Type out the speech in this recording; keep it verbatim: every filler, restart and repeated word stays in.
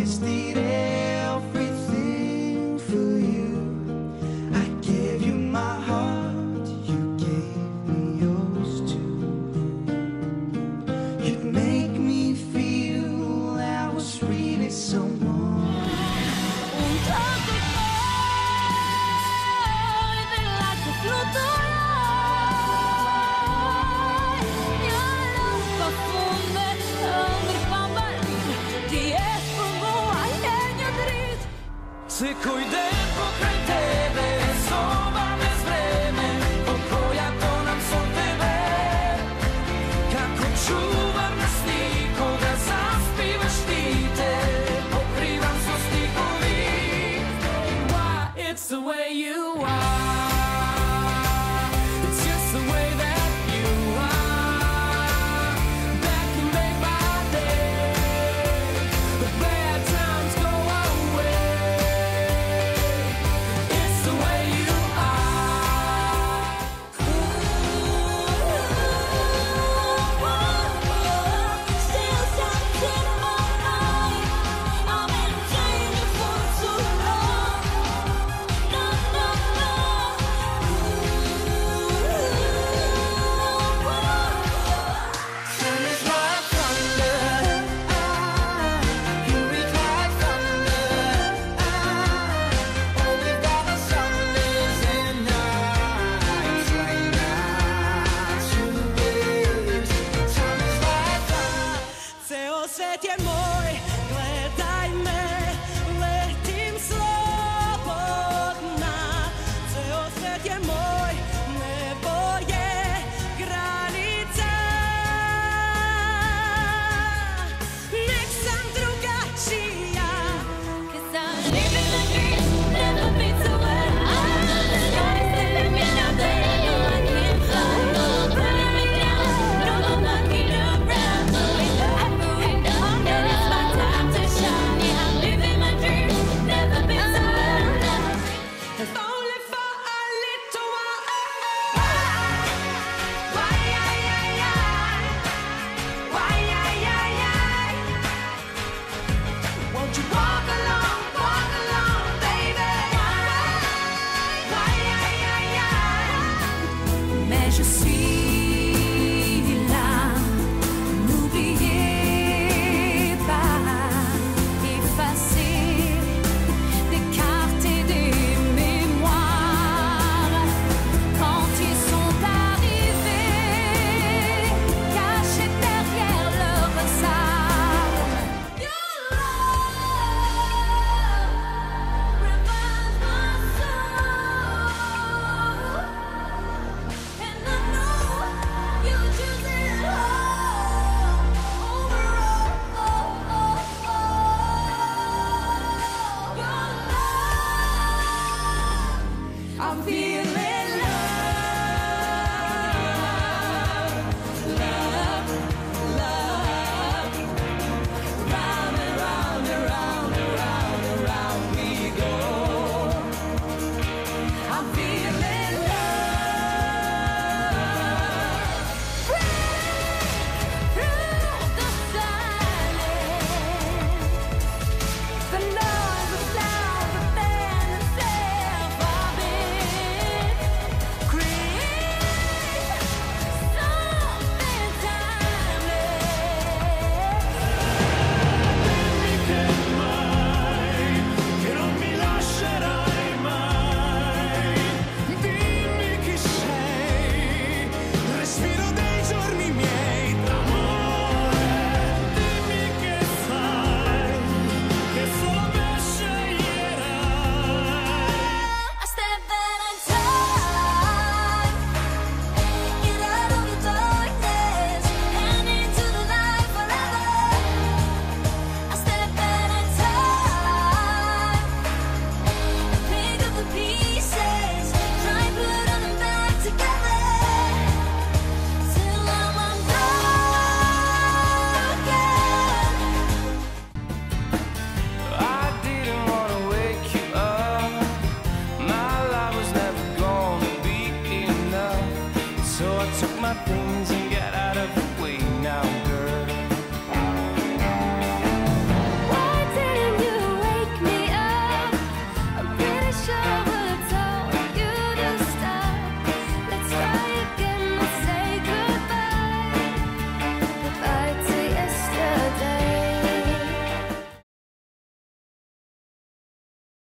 wasted everything for you. I gave you my heart, you gave me yours too. You'd make me feel I was really someone. Un tratto poi dell'acqua fluturai. Jag lampar funde under bambalin. Det är för våra gänga dritt. Se cuidem po kraj tebe, soba bez vreme, pokoja to nam som tebe. Kako čuvam na stiku, da zaspivaš ti te, pokrivam so stikovi. Why, it's the way you are. It's just the way that you are. That can make my day. The bad times go away. It's the way you are. Still something in my mind. I've been changing for too long. No, no, no. Sun is like thunder, you reach like thunder. Oh, we've got the summers and nights right now to wait. Sun is like thunder. Ceo svet je moj, gledaj me, letim slobodna. Ceo svet je moj, nebo je granica. Nek sam drugačija. Cause I'm living a dream, never been so wet. The sky is letting me down, but I know I can't fly. Pulling me down, no, I'm knocking around. So it's happening now, and it's my time to shine. Yeah, I'm living my dream, never been so wet. If only for a little while. Why, ay, ay, ay. Why, ay, ay, ay. Won't you walk along, walk along, baby? Why, ay, ay, ay. Mais je suis là, n'oubliez pas, effacer des cartes et des mémoires. Quand ils sont arrivés, cachés derrière leur sable. Your love revives my soul, and I know you choose it all over all. Your love, I'm feeling love, love, love. Round and round and round and round and round we go. I'm feeling love. through the silence, The noise, the sound, the band, the self I've been create something timeless. Che non mi lascerai mai. Dimmi chi sei, respiro dei giorni miei d'amore. Dimmi che sai, che solo me sceglierai. I step back in time, get out of the darkness and into the light forever. I step back in time and pick up the pieces, try and put them back together till I'm unbroken. I didn't wanna wake you up. My life was never gonna be enough. So I took my things and